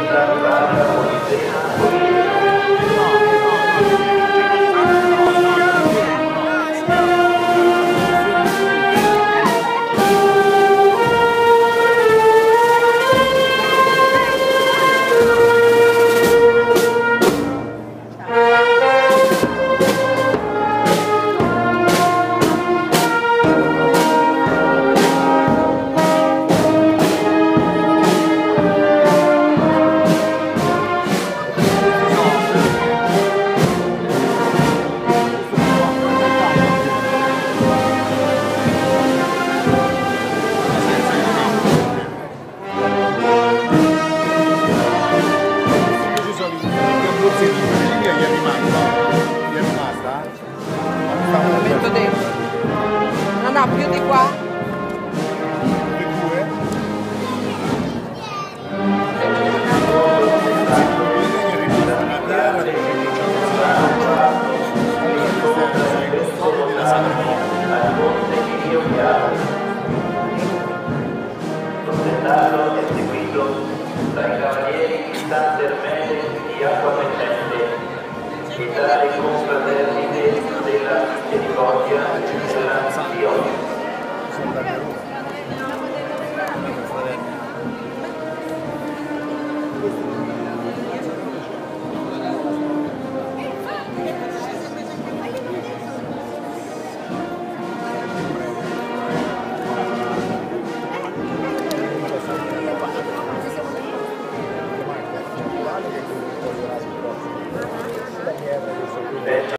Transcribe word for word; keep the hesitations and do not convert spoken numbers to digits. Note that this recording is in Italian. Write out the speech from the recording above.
Metto dentro. No, no, più di qua. Contettato e seguito dai cavalieri di Sant'Ermene di Acquapendente e dalle confraternite della Misericordia della Dio.